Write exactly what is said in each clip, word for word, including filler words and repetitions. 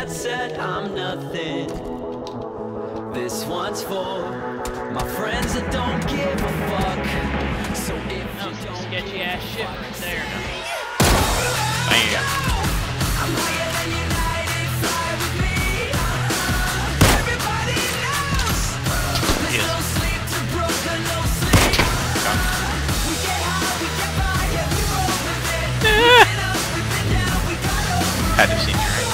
that said I'm nothing. This one's for my friends that don't give a fuck. So if you don't sketchy ass shit right there. Bam. I'm higher than United, fly with me. Everybody knows. There's no sleep to broken, no sleep. We get high, we get by, yeah, we roll with it. We've been up, we've been down, we got over it. Had to see you, right?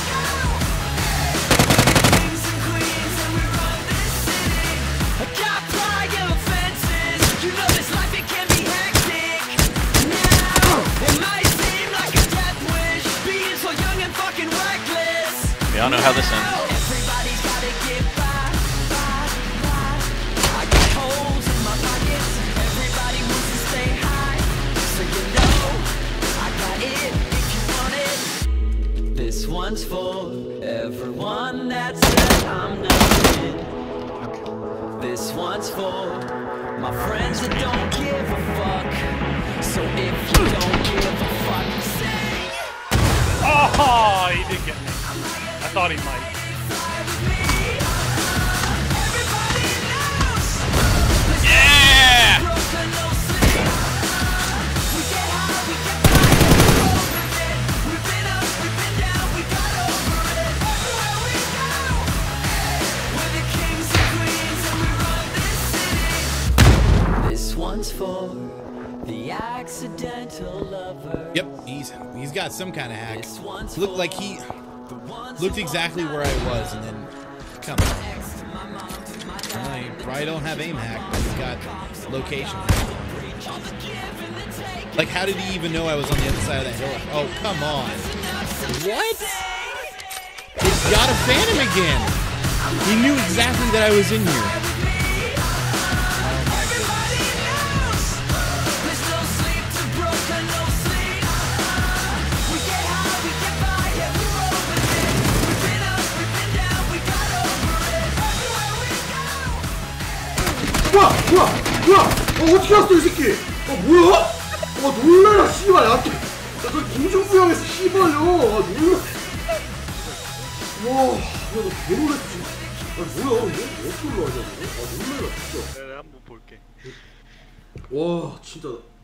Kings and queens and we run this city. I got pride over fences. You know this life, it can be hectic. Now, it might seem like a death wish, being so young and fucking reckless. We all know how this ends. Everybody's gotta get by, by, by. I got holes in my pockets. Everybody wants to stay high, so you know I got it if you want it. This one's for everyone that said I'm nothing. This one's for my friends that don't give a fuck. So if you don't give a fuck, say Oh, he did get me. I thought he might. Yeah! This one's for the accidental lover. Yep, he's he's got some kind of hack. This one's Looked like he looked exactly where I was, and then come on. I probably don't have aim hack, but he's got location. Like, how did he even know I was on the other side of that hill? Oh, come on. What? It's YattaPhantom again. He knew exactly that I was in here. 뭐야! 뭐야! 뭐야! 어, 어떻게 왔어, 이 새끼! 어, 뭐야? 어, 놀래라, 씨발! 야, 야, 너 공중부양했어, 씨발요! 아, 놀래! 와, 야, 너 개놀랬어, 지금. 아, 뭐야, 너 어떻게 올라가냐, 너? 아, 놀래라, 진짜. 내가 한번 볼게. 와, 진짜.